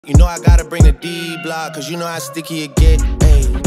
You know I gotta bring the D block, cause you know how sticky it get. Ayy.